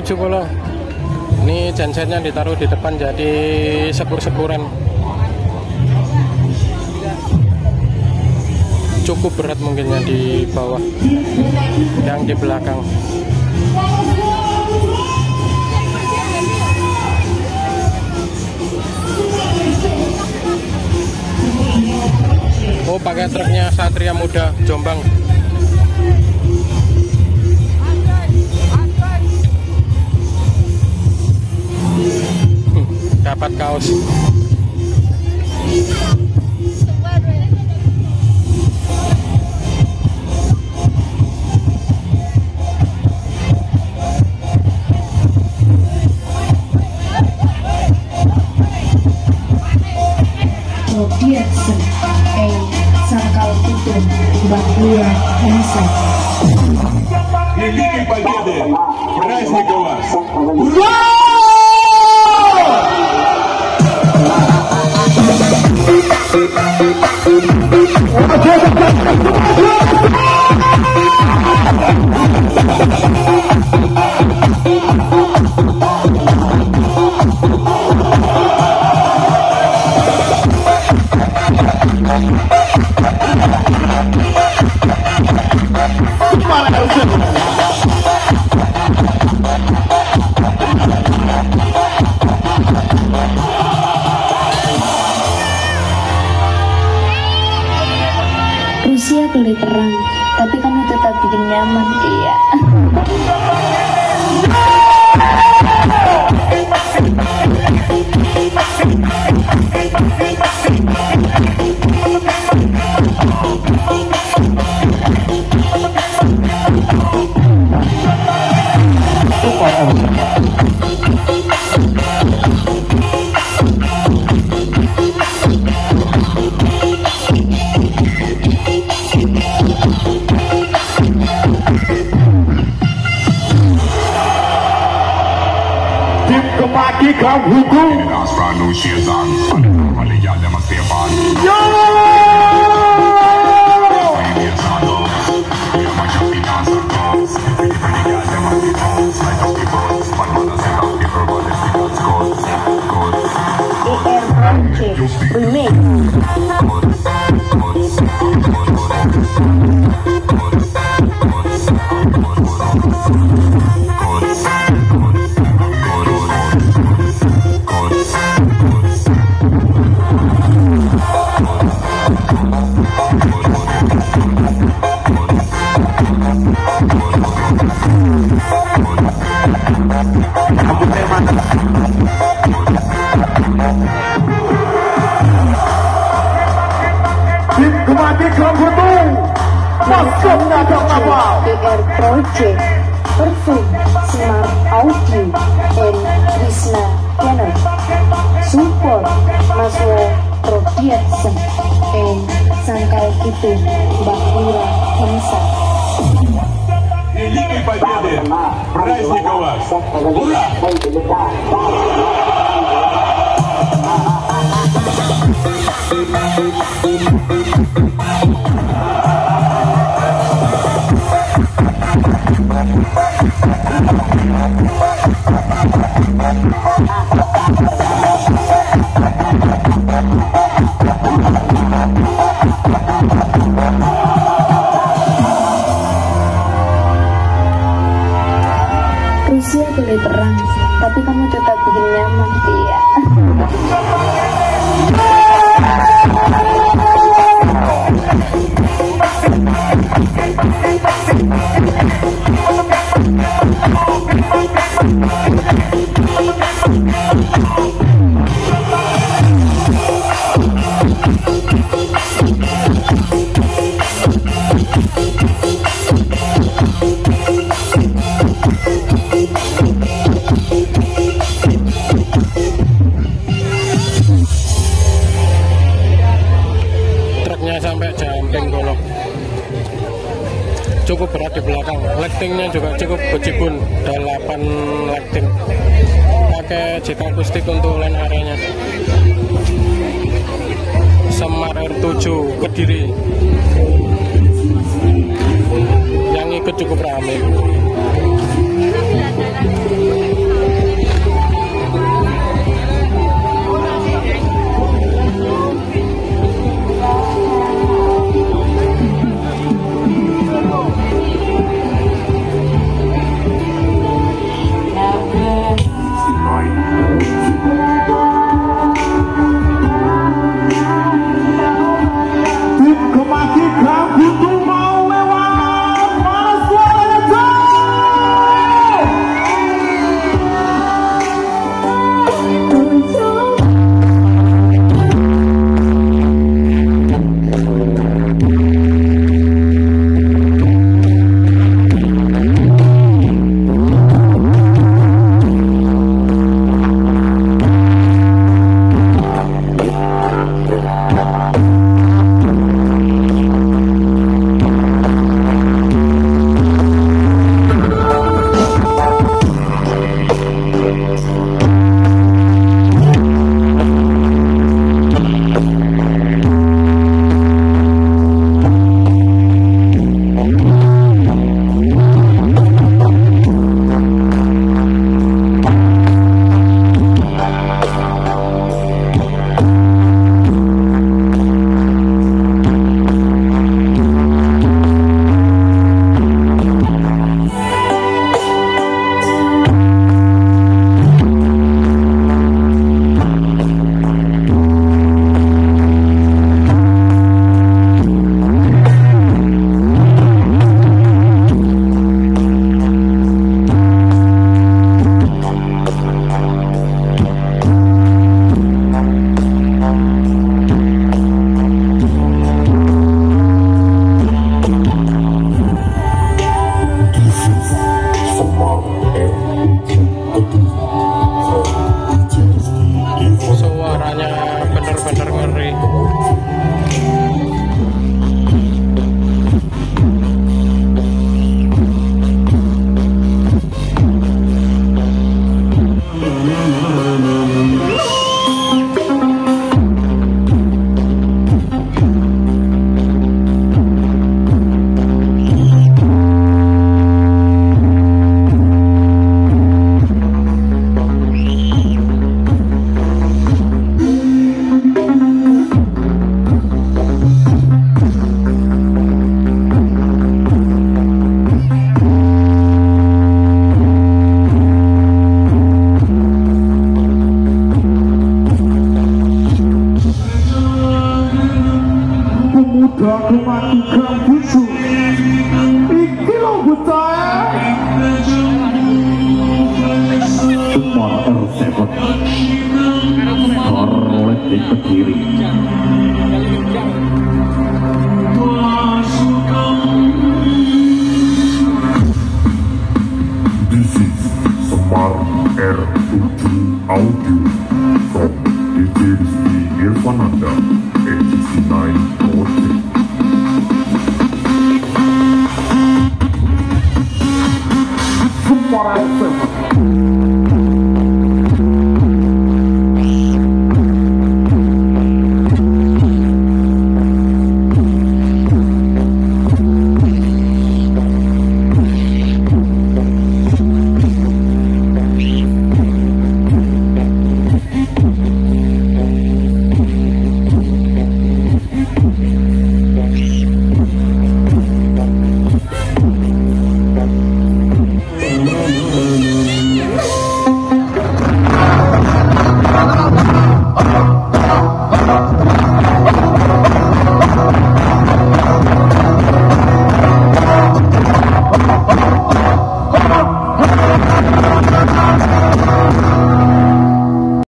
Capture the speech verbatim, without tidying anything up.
tujuh puluh. Ini gensetnya ditaruh di depan jadi sepur-sepuran. Cukup berat mungkinnya di bawah, yang di belakang. Oh, pakai truknya Satria Muda Jombang. Dapat kaos. Robiatsen, eh, Sangkal Kutu, Bakura, Hansa. Великой Победы! Праздника вас! Rusia boleh perang, tapi kamu tetap bikin nyaman, iya. Diplomatikan hukum. Yo! Diplomatikan hukum. Masuknya ke kapal. P R Project, Perfum, Smart Audio, and Krishna Channel. Support Maswo Robiatsen, and Sangkal Kutu, Bakura, Hansa. Великой Победы! Праздника вас! Ура! Rusia boleh perang, tapi kamu tetap bikin nyaman, iya. Sampai Jamping Golok. Cukup berat di belakang. Lightingnya juga cukup bejibun, delapan lighting. Pakai jika akustik untuk line areanya. Semar R tujuh Kediri. Yang ikut cukup ramai. Semar